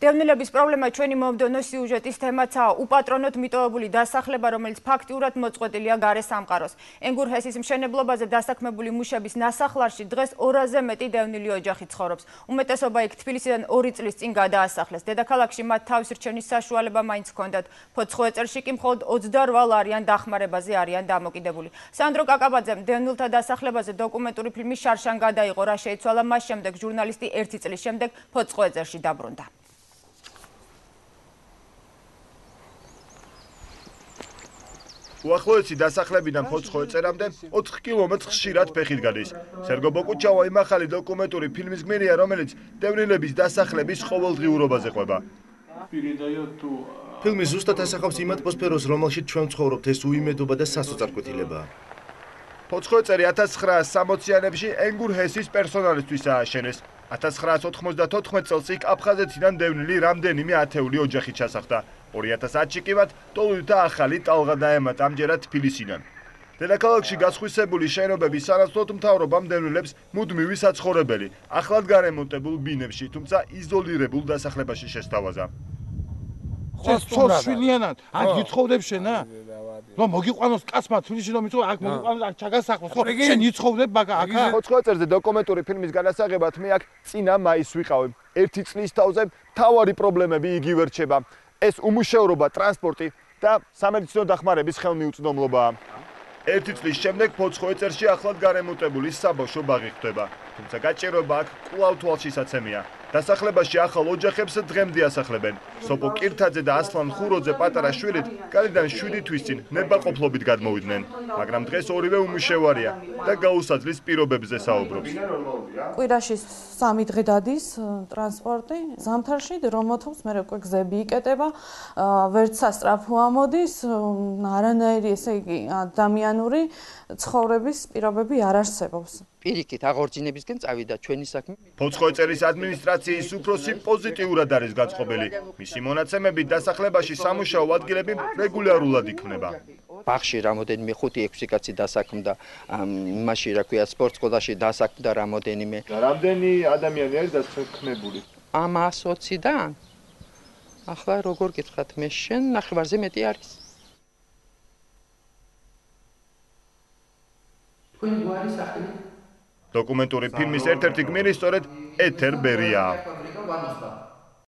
დევნილების პრობლემა ჩვენი მომდევნო სიუჟეტის თემაცაა. უპატრონოდ მიტოვებული დასახლება, რომელიც ფაქტიურად მოწყვეტილია გარე სამყაროს. ენგურჰესის მშენებლობაზე დასაქმებული მუშების ნასახლარში დღეს 200-ზე მეტი დევნილი ოჯახი ცხოვრობს. უმეტესობა იქ თბილისიდან 2 წლის წინ გადაასახლეს. დედაქალქში მათ თავის რჩენის საშუალება მაინც ჰქონდათ. ფოცხოეწერში კი მხოლოდ 28 არიან დახმარებაზე არიან დამოკიდებული. სანდრო კაკაბაძემ დევნილთა დასახლებაზე დოკუმენტური ფილმი შარშან გადაიღო, რა შეიცვალა მას შემდეგ ჟურნალისტი 1 წლის შემდეგ ფოცხოეწერში დაბრუნდა. უახლოესი დასახლებიდან ფოცხოეწერამდე 4 კილომეტრს ხშირად ფეხით გადის. სერგო ბოკუჩავა იმ ახალი დოკუმენტური ფილმის გმირია, რომელიც დევნილების დასახლების ყოველდღიურობაზე ყვება. ფილმი ზუსტად ასახავს იმ ატმოსფეროს, რომელშიც ჩვენ ცხოვრობთ, ეს უიმედობა და სასოწარკვეთილება. ფოცხოეწერი 1960-იანებში ენგურჰესის პერსონალისთვის ააშენეს. 1994 წელს იქ აფხაზეთიდან დევნილი რამდენიმე ათეული ოჯახი ჩასახდა. 2010-ში კი მათ ტოლუით და ახალი ტალღა დაემატა ამჯერად თბილისიდან. დედაქალქში გასხვისებული შენობების სანაცვლოდ მთავრობამ დევნილებს მუდმივი საცხოვრებელი, ახლად გარემონტებულ ბინებში, თუმცა იზოლირებულ დასახლებაში შესთავაზა. შვილიანად, აქ იცხოვდებ შენა? რომ მოგიყვანოს კაცმა თბილისში რომ იცხოვ, აქ მოგიყვანოს აქ ჩაგასახლოს, ხო? შენ იცხოვდებ აქ? ფოცხოეწერზე დოკუმენტური ფილმის გადასაღებად მე აქ წინა მაისს ვიყავი. 1 წლის თავზე მთავარი პრობლემები იგივე რჩება. ეს უმუშევრობა, ტრანსპორტი და სამედიცინო დახმარების ხელმიუწვდომლობაა. 1 წლის შემდეგ ფოცხოეწერში ახლად გარემონტებული საბავშვო ბაღი ხდება. თუმცა გაჭირვება აქ კვლავ თვალშისაცემია. დასახლებაში ახალ ოჯახებს დღემდე ასახლებენ. სოპო კირთაძე და ასლან ხუროძე პატარა შვილით გარედან 7 თვის წინ ნებაყოფლობით გადმოვიდნენ. მაგრამ დღეს ორივე უმუშევარია და გაუსაძლის პირობებზე საუბრობს. კვირაში 3 დღე დადის ტრანსპორტი ზამთარში, რომ მოთხოვს, მე უკვე გზები იკეტება, ვერც სასწრაფო ამოდის, არანაირი ესე იგი ადამიანური ცხოვრების პირობები არ არსებობს. პირიქით აღორძინებისკენ წავიდა ჩვენი საქმე. ფოცხოეწერის ადმინისტრაციის უფროსი პოზიტიურად არის გაწყობილი. მისი მონაცემებით დასახლებაში სამუშაო ადგილები რეგულარულად იქმნება. ბაღში რამოდენიმე 5-6 კაცი დასაქმდა, იმაში რა ქვია სპორტსკოლაში დასაქმდა რამოდენიმე. რამდენი ადამიანი არის დასაქმებული? 120-დან. ახლა როგორ გითხრათ, მე შენ ნახევარზე მეტი არის. თქვენ გვარი სახელი დოკუმენტური ფილმის ერთ-ერთი გმირი სწორედ ეთერ ბერია.